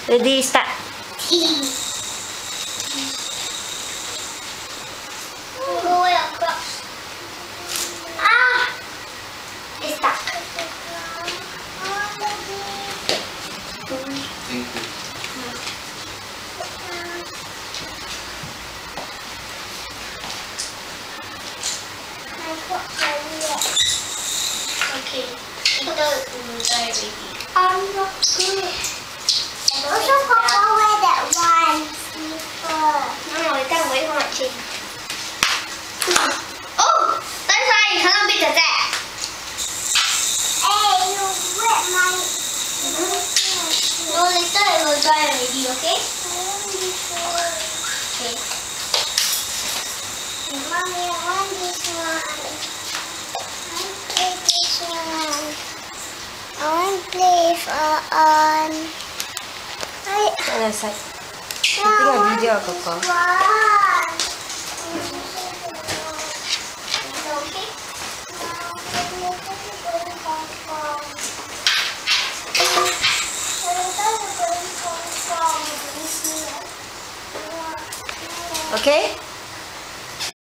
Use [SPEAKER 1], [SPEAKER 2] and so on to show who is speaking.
[SPEAKER 1] Ready, start.
[SPEAKER 2] Go way across. Ah! It's stuck.
[SPEAKER 3] Thank you.
[SPEAKER 2] Okay. Ito dry already. I'm not good. Also, Papa, wear that one slipper. No, we can't wait for it. Oh! That's why you cannot be that. Hey, you wet my... No, later it will dry already, okay? Okay. Mommy, I want this one. I want this one. I want to play on.
[SPEAKER 1] Mana side? Tengok video Koko. Okay?